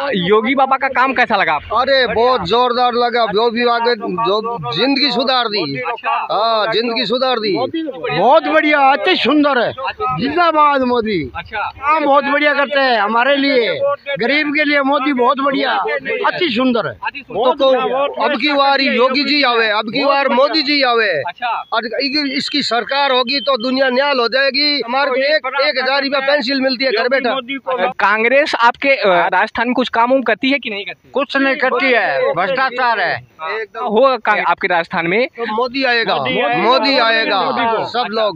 योगी बाबा का काम कैसा लगा आपको? अरे बहुत जोरदार लगा। जो भी आगे जो जिंदगी सुधार दी। हाँ, जिंदगी सुधार दी। बहुत बढ़िया, अति सुंदर है। जिंदाबाद मोदी। अच्छा, काम बहुत बढ़िया करते हैं हमारे लिए, गरीब के लिए मोदी बहुत बढ़िया, अति सुंदर है। तो अब की बार योगी जी आवे, अब की बार मोदी जी आवे। अच्छा, और इसकी सरकार होगी तो दुनिया न्याल हो जाएगी। हमारे 1,000 रुपया पेंशन मिलती है घर बैठा। कांग्रेस आपके राजस्थान में कुछ काम करती है कि नहीं करती? कुछ नहीं करती है, भ्रष्टाचार है। हो आपके राजस्थान में तो मोदी आएगा, मोदी आएगा। सब लोग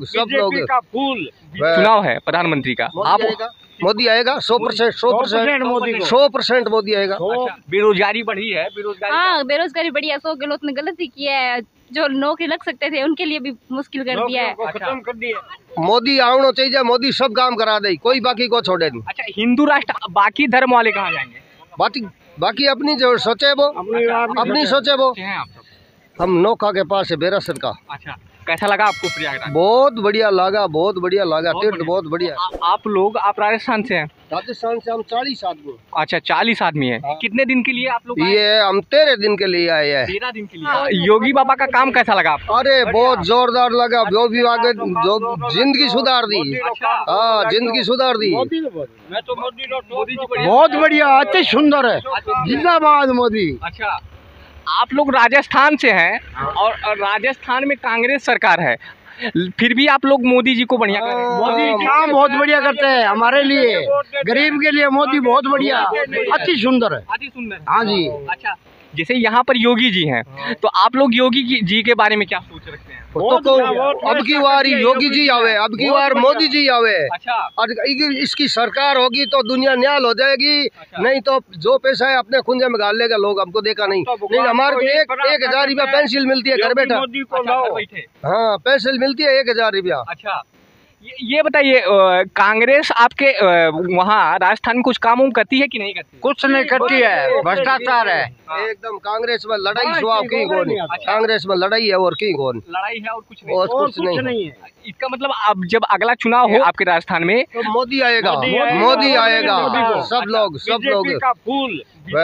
चुनाव है प्रधानमंत्री का, आप मोदी आएगा। 100% मोदी, 100% मोदी आएगा। बेरोजगारी बढ़ी है, बेरोजगारी। हाँ, बेरोजगारी बढ़ी है। अशोक गहलोत ने गलती की है, जो नौकरी लग सकते थे उनके लिए भी मुश्किल कर दिया है। खत्म कर दिया। मोदी आना चाहिए, मोदी सब काम करा दे, कोई बाकी को छोड़े नहीं। अच्छा, हिंदू राष्ट्र, बाकी धर्म वाले कहाँ जाएंगे? बाकी अपनी जो सोचे वो, अपनी सोचे वो। हम नौका के पास है, बेरासर का। अच्छा, कैसा लगा आपको प्रयागराज? बहुत बढ़िया लगा, बहुत बढ़िया लगा। तीर्थ बहुत बढ़िया। आप राजस्थान से हैं? राजस्थान से हम 40 आदमी। अच्छा, 40 आदमी है। कितने दिन के लिए आप लोग? ये हम 13 दिन के लिए आए हैं। 13 दिन के लिए। योगी बाबा का काम कैसा लगा आपको? अरे बहुत जोरदार लगा। जो भी आगे जो जिंदगी सुधार दी। हाँ, जिंदगी सुधार दी। मैं तो मोदी जी बहुत बढ़िया, अति सुंदर है। जिंदाबाद मोदी। अच्छा, आप लोग राजस्थान से हैं और राजस्थान में कांग्रेस सरकार है, फिर भी आप लोग मोदी जी को बढ़िया कर रहे हैं। मोदी काम बहुत बढ़िया करते हैं हमारे लिए, गरीब के लिए मोदी बहुत बढ़िया, अति सुंदर है। अति सुंदर। हाँ जी। अच्छा, जैसे यहाँ पर योगी जी हैं, तो आप लोग योगी जी के बारे में क्या सोच रखते हैं? तो अब की बार योगी जी आवे, अब की बार मोदी जी आवे। अच्छा, और इसकी सरकार होगी तो दुनिया न्याल हो जाएगी। नहीं तो जो पैसा है अपने खुंजे में गाल लेगा लोग, हमको देखा नहीं। नहीं, हमारे 1,000 रुपया पेंशन मिलती है घर बैठा। हाँ, पेंशन मिलती है 1,000 रुपया। अच्छा, ये बताइए, कांग्रेस आपके वहाँ राजस्थान में कुछ काम करती है कि नहीं करती? कुछ नहीं करती है, भ्रष्टाचार है। एकदम कांग्रेस में लड़ाई सुहा की कौन? कांग्रेस में लड़ाई है और की कौन? लड़ाई है और कुछ नहीं। और कुछ नहीं है। इसका मतलब अब जब अगला चुनाव हो आपके राजस्थान में तो मोदी आएगा, मोदी आएगा। सब लोग का फूल।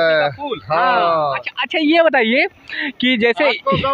हाँ। अच्छा, ये बताइए कि जैसे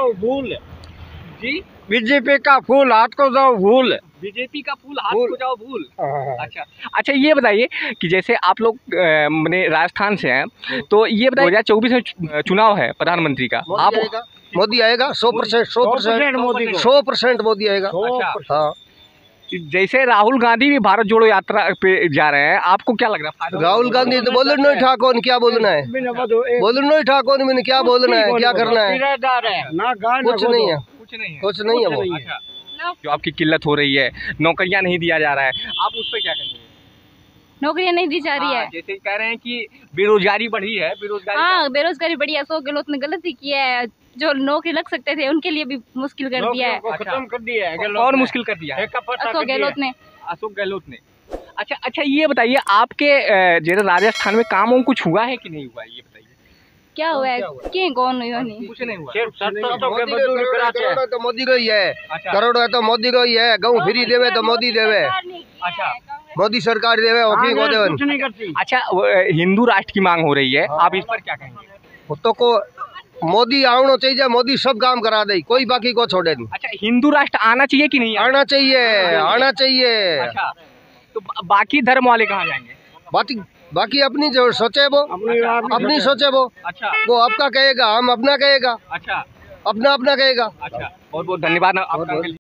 जी, बीजेपी का फूल हाथ को जाओ भूल। बीजेपी का फूल हाथ को जाओ भूल। अच्छा, ये बताइए कि जैसे आप लोग मैंने राजस्थान से हैं, तो ये बताइए 2024 में चुनाव है प्रधानमंत्री का, आप मोदी आएगा। 100% मोदी, 100% मोदी आएगा। हाँ, जैसे राहुल गांधी भी भारत जोड़ो यात्रा पे जा रहे हैं, आपको क्या लग रहा है? राहुल गांधी तो बोलो नहीं ठाकुर, क्या बोलना है? बोलो नहीं ठाकुर, मैंने क्या बोलना है, क्या करना है? कुछ नहीं है, कुछ नहीं है वो। जो आपकी किल्लत हो रही है, नौकरियां नहीं दिया जा रहा है, आप उस पर क्या कहेंगे? नौकरियां नहीं दी जा रही है। जैसे कह रहे हैं कि बेरोजगारी बढ़ी है, बेरोजगारी। हाँ, बेरोजगारी बढ़ी है। अशोक गहलोत ने गलती की है, जो नौकरी लग सकते थे उनके लिए भी मुश्किल कर दिया है। खत्म कर दिया है। और मुश्किल कर दिया है अशोक गहलोत ने। अच्छा, ये बताइए, आपके जैसे राजस्थान में काम कुछ हुआ है कि नहीं हुआ है, ये बताइए। क्या हुआ है? क्यों कौन हुआ? नहीं, कुछ नहीं हुआ। करोड़ तो मोदी को ही है। करोड़ है तो मोदी को ही है। गेहूँ फ्री देवे तो मोदी देवे। अच्छा, मोदी सरकार देवे, होगी को देवे। अच्छा, हिंदू राष्ट्र की मांग हो रही है, आप इस पर क्या कहेंगे? तो को मोदी आना चाहिए, मोदी सब काम करा दे, कोई बाकी को छोड़े नहीं। अच्छा, हिंदू राष्ट्र आना चाहिए कि नहीं? आना चाहिए, आना चाहिए। अच्छा, तो बाकी धर्म वाले कहाँ जाएंगे? बाकी अपनी जो सोचे वो, अपनी सोचे वो। अच्छा, वो आपका कहेगा, हम अपना कहेगा। अच्छा, अपना कहेगा। अच्छा, बहुत बहुत धन्यवाद आपका।